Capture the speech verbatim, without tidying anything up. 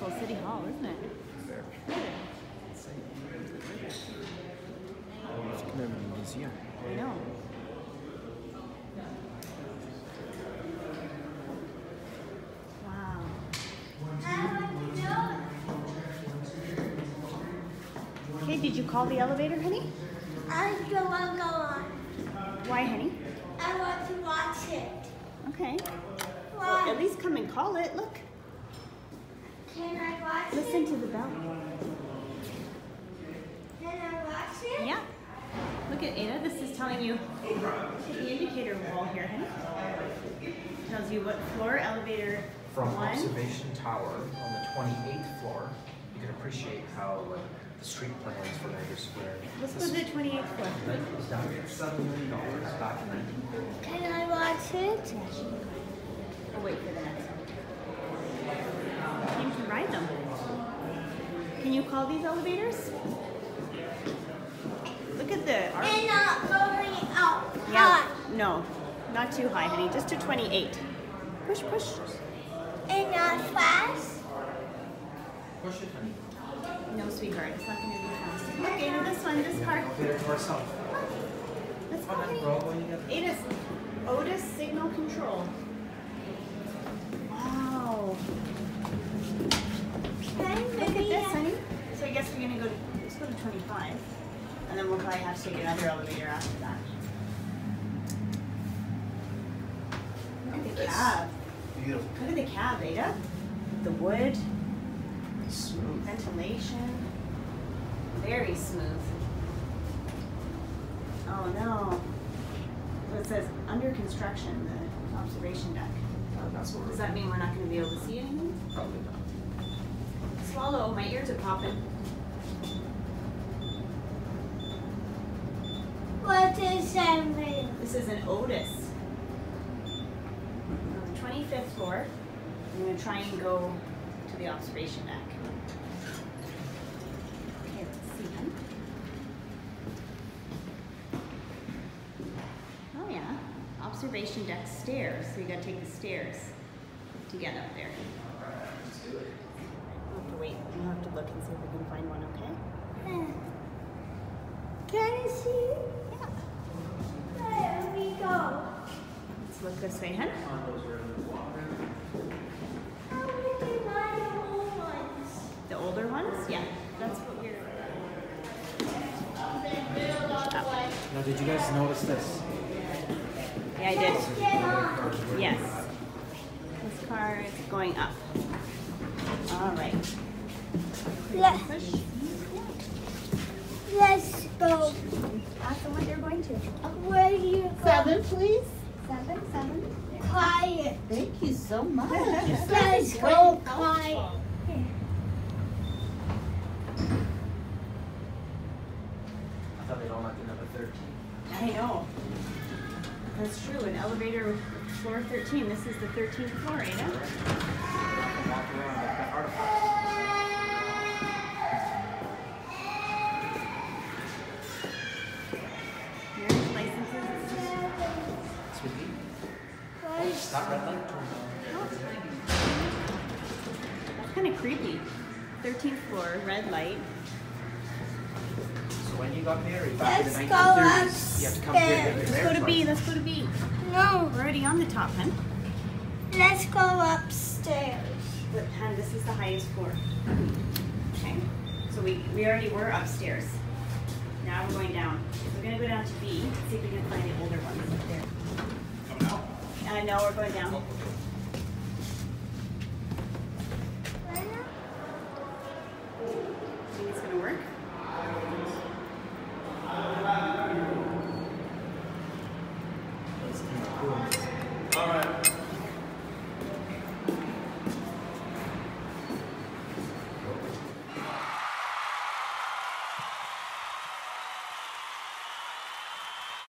beautiful City Hall, isn't it? Museum. I know. Wow. Okay, did you call the elevator, honey? I don't want to go on. Why, honey? I want to watch it. Okay. Why? Well, at least come and call it. Look. Can I watch Listen it? to the bell. Can I watch it? Yeah. Look at Ada. This is telling you the indicator wall here, honey. Tells you what floor elevator From one. observation tower on the twenty-eighth floor, you can appreciate how like the street plans for Niagara Square. Let's go to the twenty-eighth floor. Seven million dollars back in nineteen thirty. Can I watch it? I'll wait for the next one. You can ride them. Can you call these elevators? Look at the arm. And not going out Yeah. high. No, not too high, honey. Just to twenty-eight. Push, push. And not fast. Push it, honey. No, sweetheart. It's not going to be fast. Look, Ada, this one, this car. Elevator to ourselves. Let's go, Come on, honey. bro. When you get Ada's Otis signal control. Wow. Can Look at maybe this, honey. So I guess we're gonna go to let's go to twenty-five, and then we'll probably have to take another elevator after that. Look at the This. cab. beautiful. Look at the cab, Ada. The wood, Smooth. ventilation, very smooth. Oh no. So it says under construction, the observation deck. Uh, that's what Does we're that mean we're not going to be able to see anything? probably not. Swallow, my ears are popping. what is that mean? This is an Otis. On the twenty-fifth floor, I'm going to try and go to the observation deck. Okay, let's see then. Oh yeah, observation deck stairs. So you got to take the stairs to get up there. Let's do it. We'll have to wait. We'll have to look and see if we can find one, okay? Can I see? Yeah. There we go. Let's look this way, hun. How many my old ones? The older ones? Yeah. That's what we're... Now, did you guys notice this? Yeah, I did. Let's get on. Yes. This car is going up. All right. Let, Push. let's go. Ask them what they're going to. Where you go? Seven, please. Seven, seven. Quiet. Thank you so much. Let's go quiet. I thought they'd all like the number thirteen. I know. That's true. An elevator floor thirteen. This is the thirteenth floor, Ada. Walk around like the artifact. Here's licenses. Sweetie. Where's Stop red light. Turn That's kind of creepy. thirteenth floor, red light. So when you got married back in the Let's go nineteen thirties, you have to come here and get Let's your go to marriage B. license. Let's go to B. No, We're already on the top, hun. let's go upstairs. But, hun, this is the highest floor. Okay. So we, we already were upstairs. Now we're going down. We're going to go down to B, see if we can find the older ones up there. Coming out. Uh, no, we're going down.